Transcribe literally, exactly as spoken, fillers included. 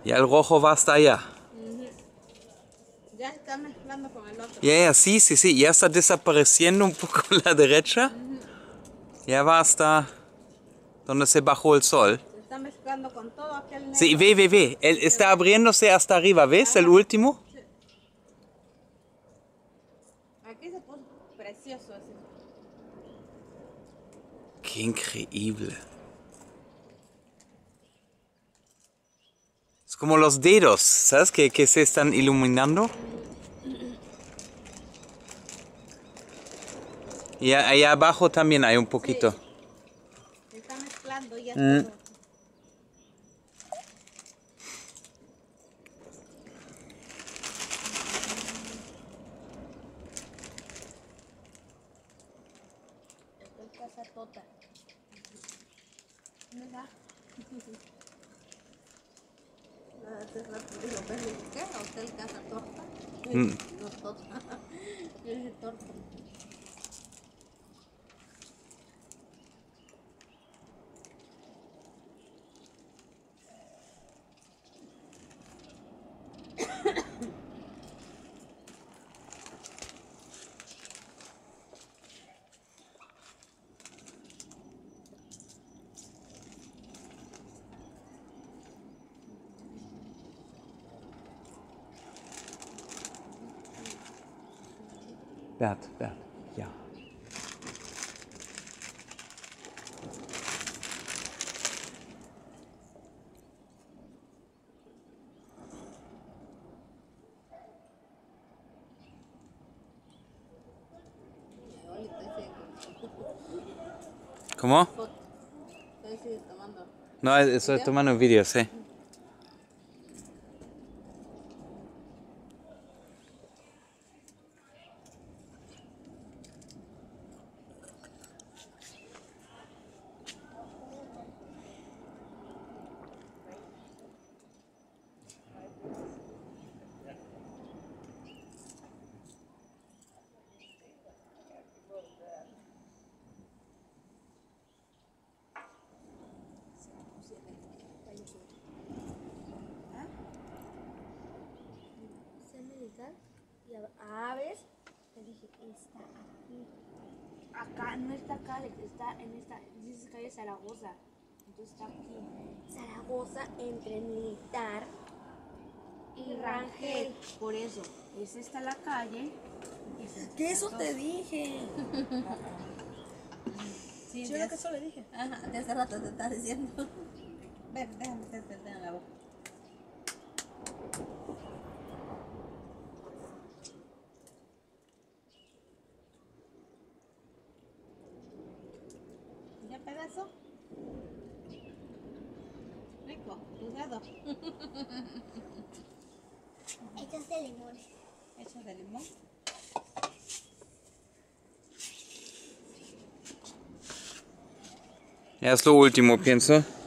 Ya el rojo va hasta allá. Uh-huh. Ya está mezclando con el otro. Ya, ya, sí, sí, sí. Ya está desapareciendo un poco la derecha. Uh-huh. Ya va hasta donde se bajó el sol. Se está mezclando con todo aquel negro. Sí, ve, ve, ve. Él está abriéndose hasta arriba, ¿ves? Ajá. El último. Sí. Aquí se puso precioso ese. Qué increíble. Es como los dedos, ¿sabes? Que, que se están iluminando. Y allá abajo también hay un poquito. Sí. Se está mezclando ya Mm. todo. Esto es casa tota. ¿Verdad? Hace rato digo, pero ¿qué? Hotel Casa Torta. Mm. No torta. Yo dije torta. Bert, Bert, ja. ¿Cómo? Estoy tomando. No, estoy tomando vídeos, sí. Y abres, te dije, está aquí. Acá, no está acá, está en esta, dice calle Zaragoza. Entonces está aquí. Zaragoza entre Militar y Rangel. Por eso, es esta la calle. ¿Qué eso te dije? Sí, Yo de lo que hace- solo dije. Ajá, de hace rato te estaba diciendo. Ven, déjame meterte el dedo en la boca. ¿Ya pedazo? Rico, tu dedo. Hechos de limón. Hecho de limón. Ya es lo último, pienso.